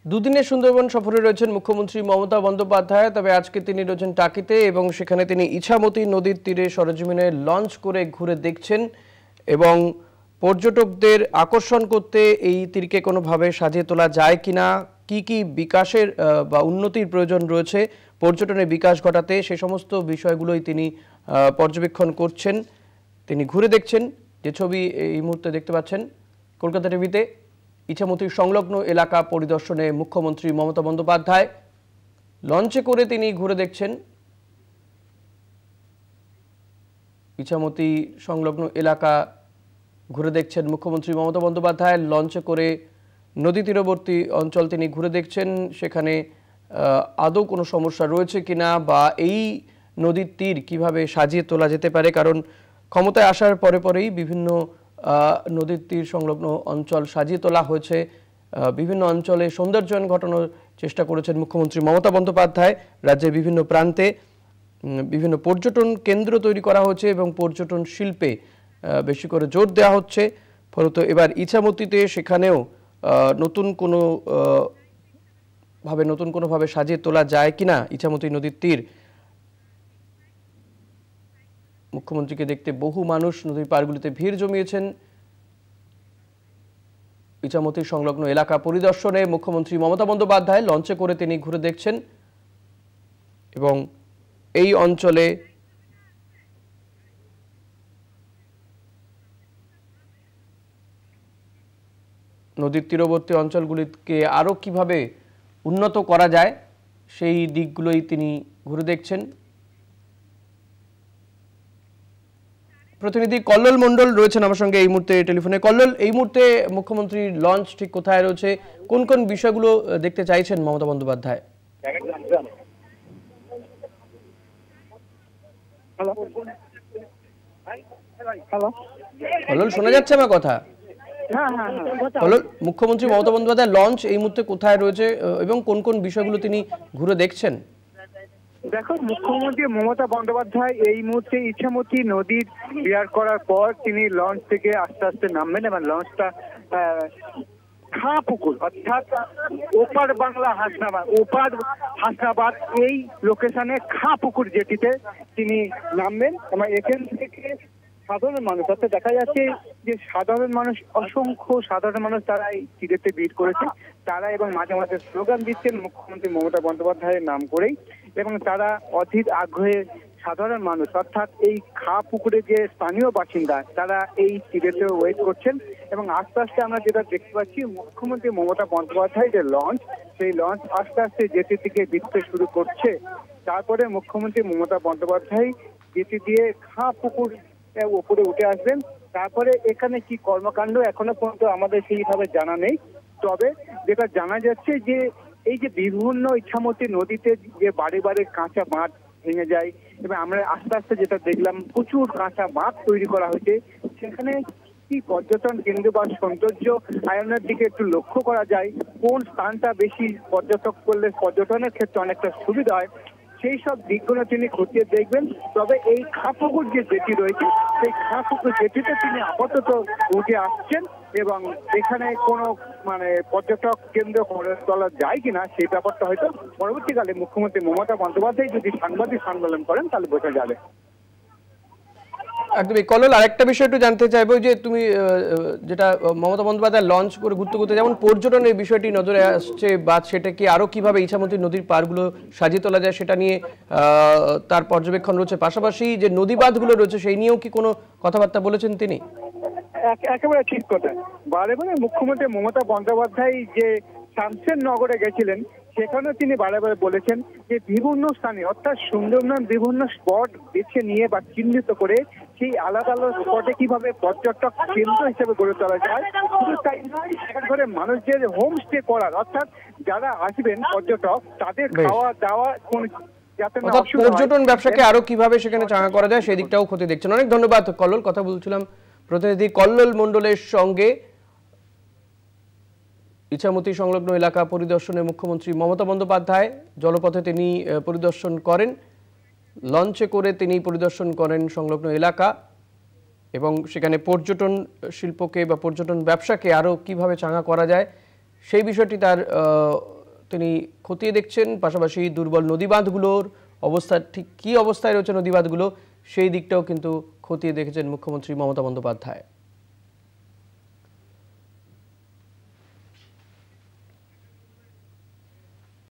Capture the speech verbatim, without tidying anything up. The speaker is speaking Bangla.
দুদিনের সুন্দরবন সফরে রয়েছেন মুখ্যমন্ত্রী মমতা বন্দ্যোপাধ্যায়। তবে আজকে তিনি রয়েছেন টাকিতে এবং সেখানে তিনি ইছামতি নদীর তীরে সরেজমিনে লঞ্চ করে ঘুরে দেখছেন এবং পর্যটকদের আকর্ষণ করতে এই তীরকে কোনোভাবে সাজিয়ে তোলা যায় কিনা, কি কি বিকাশের বা উন্নতির প্রয়োজন রয়েছে পর্যটনের বিকাশ ঘটাতে, সে সমস্ত বিষয়গুলোই তিনি পর্যবেক্ষণ করছেন, তিনি ঘুরে দেখছেন। যে ছবি এই মুহূর্তে দেখতে পাচ্ছেন কলকাতা টিভিতে, ইছামতির সংলগ্ন এলাকা পরিদর্শনে মুখ্যমন্ত্রী মমতা বন্দ্যোপাধ্যায় লঞ্চে করে তিনি ঘুরে দেখছেন। ইছামতি সংলগ্ন এলাকা ঘুরে দেখছেন মুখ্যমন্ত্রী মমতা বন্দ্যোপাধ্যায়, লঞ্চে করে নদী তীরবর্তী অঞ্চল তিনি ঘুরে দেখছেন। সেখানে আদৌ কোনো সমস্যা রয়েছে কিনা বা এই নদীর তীর কিভাবে সাজিয়ে তোলা যেতে পারে, কারণ ক্ষমতায় আসার পরে পরেই বিভিন্ন নদীর তীর সংলগ্ন অঞ্চল সাজিয়ে তোলা হয়েছে, বিভিন্ন অঞ্চলে সৌন্দর্যায়ন ঘটানোর চেষ্টা করেছেন মুখ্যমন্ত্রী মমতা বন্দ্যোপাধ্যায়। রাজ্যের বিভিন্ন প্রান্তে বিভিন্ন পর্যটন কেন্দ্র তৈরি করা হয়েছে এবং পর্যটন শিল্পে বেশি করে জোর দেওয়া হচ্ছে। ফলত এবার ইছামতিতে সেখানেও নতুন কোনো ভাবে নতুন কোনোভাবে সাজিয়ে তোলা যায় কিনা ইছামতি নদীর তীর, মুখ্যমন্ত্রীকে দেখতে বহু মানুষ নদীর পাড়গুলিতে ভিড় জমিয়েছেন। ইছামতি সংলগ্ন এলাকা পরিদর্শনে মুখ্যমন্ত্রী মমতা বন্দ্যোপাধ্যায় লঞ্চে করে তিনি ঘুরে দেখছেন এবং এই অঞ্চলে নদীর তীরবর্তী অঞ্চলগুলিকে আরও কিভাবে উন্নত করা যায় সেই দিকগুলোই তিনি ঘুরে দেখছেন। প্রতিনিধি কল্লোল মণ্ডল রয়েছেন আমার সঙ্গে এই মুহূর্তে টেলিফোনে। কল্লোল, এই মুহূর্তে মুখ্যমন্ত্রীর লঞ্চ ঠিক কোথায় রয়েছে, কোন কোন বিষয়গুলো দেখতে চাইছেন মমতা বন্দ্যোপাধ্যায়? কল্লোল, শোনা যাচ্ছে আমার কথা? কল্লোল, মুখ্যমন্ত্রী মমতা বন্দ্যোপাধ্যায় লঞ্চ এই মুহূর্তে কোথায় রয়েছে এবং কোন কোন বিষয়গুলো তিনি ঘুরে দেখছেন? দেখো, মুখ্যমন্ত্রী মমতা বন্দ্যোপাধ্যায় এই মুহূর্তে ইছামতি নদীর বিয়ার করার পর তিনি লঞ্চ থেকে আস্তে আস্তে নামবেন এবং লঞ্চটা খাঁ পুকুর অর্থাৎ ওপার বাংলা হাসনাবাদ ওপার হাসনাবাদ এই লোকেশনে খাঁ পুকুর জেটিতে তিনি নামবেন এবং এখান থেকে সাধারণ মানুষ অর্থাৎ দেখা যাচ্ছে যে সাধারণ মানুষ অসংখ্য সাধারণ মানুষ তারা এই তীরেতে ভিড় করেছে, তারা এবং মাঝে মাঝে স্লোগান দিচ্ছেন মুখ্যমন্ত্রী মমতা বন্দ্যোপাধ্যায়ের নাম করেই, এবং তারা অধীর আগ্রহে সাধারণ মানুষ অর্থাৎ এই খাঁ পুকুরে যে স্থানীয় বাসিন্দা তারা এই তীরেতে ওয়েট করছেন। এবং আস্তে আস্তে আমরা যেটা দেখতে পাচ্ছি মুখ্যমন্ত্রী মমতা বন্দ্যোপাধ্যায় যে লঞ্চ, সেই লঞ্চ আস্তে আস্তে জেটির দিকে ভিড়তে শুরু করছে। তারপরে মুখ্যমন্ত্রী মমতা বন্দ্যোপাধ্যায় জেটি দিয়ে খাঁ পুকুর উপরে উঠে আসবেন। তারপরে এখানে কি কর্মকাণ্ড এখনো পর্যন্ত আমাদের সেইভাবে জানা নেই, তবে যেটা জানা যাচ্ছে যে এই যে বিভিন্ন ইছামতি নদীতে যে বাড়ি বাড়ি কাঁচা মাঠ ভেঙে যায় এবং আমরা আস্তে আস্তে যেটা দেখলাম প্রচুর কাঁচা মাঠ তৈরি করা হয়েছে, সেখানে কি পর্যটন কেন্দ্র বা সৌন্দর্য আয়নের দিকে একটু লক্ষ্য করা যায়, কোন স্থানটা বেশি পর্যটক করলে পর্যটনের ক্ষেত্রে অনেকটা সুবিধা হয়, সেই সব দিকগুলো তিনি খতিয়ে দেখবেন। তবে এই খাঁ পুকুর যে জেটি রয়েছে সেই খাঁ পুকুর জেটিতে তিনি আপাতত উঠে আসছেন এবং এখানে কোনো মানে পর্যটক কেন্দ্র করে তোলা যায় কিনা সেই ব্যাপারটা হয়তো পরবর্তীকালে মুখ্যমন্ত্রী মমতা বন্দ্যোপাধ্যায় যদি সাংবাদিক সম্মেলন করেন তাহলে বোঝা যাবে। একদমই। কল্লোল, আরেকটা বিষয় একটু জানতে চাইবো যে তুমি যেটা মমতা বন্দ্যোপাধ্যায় লঞ্চ করে ঘুরতে ঘুরতে যেমন পর্যটনের বিষয়টি নজরে আসছে বা সেটা কি আরো কিভাবে ইছামতি নদীর পাড়গুলো সাজিয়ে তোলা যায় সেটা নিয়ে তার পর্যবেক্ষণ রয়েছে, পাশাপাশি যে নদী বাঁধগুলো রয়েছে সেই নিয়েও কি কোনো কথাবার্তা বলেছেন তিনি? একেবারে ঠিক কথা। বারে বারে মুখ্যমন্ত্রী মমতা বন্দ্যোপাধ্যায় যে শামসের নগরে গেছিলেন সেখানে তিনি বারে বারে বলেছেন যে বিভিন্ন স্থানে অর্থাৎ সুন্দরবন বিভিন্ন স্পট বেছে নিয়ে বা চিহ্নিত করে সেই আলাদা আলাদা স্পটে কিভাবে পর্যটক কেন্দ্র হিসেবে গড়ে তোলা যায়। শুধু তাই নয়, সেখানে মানুষদের হোমস্টে করার অর্থাৎ যারা আসবেন পর্যটক তাদের খাওয়া দাওয়া কোন পর্যটন ব্যবসাকে আরো কিভাবে সেখানে চাঙ্গা করা যায় সেই দিকটাও ক্ষতি দেখছেন। অনেক ধন্যবাদ কল্লোল। কথা বলছিলাম প্রতিনিধি কল্লোল মণ্ডলের সঙ্গে। ইছামতি সংলগ্ন এলাকা পরিদর্শনে মুখ্যমন্ত্রী মমতা বন্দ্যোপাধ্যায় জলপথে তিনি পরিদর্শন করেন, লঞ্চে করে তিনি পরিদর্শন করেন সংলগ্ন এলাকা এবং সেখানে পর্যটন শিল্পকে বা পর্যটন ব্যবসাকে আরও কিভাবে চাঙ্গা করা যায় সেই বিষয়টি তার তিনি খতিয়ে দেখছেন। পাশাপাশি দুর্বল নদীবাঁধগুলোর অবস্থা ঠিক কী অবস্থায় রয়েছে নদীবাঁধগুলো সেই দিকটাও কিন্তু খতিয়ে দেখেছেন মুখ্যমন্ত্রী মমতা বন্দ্যোপাধ্যায়।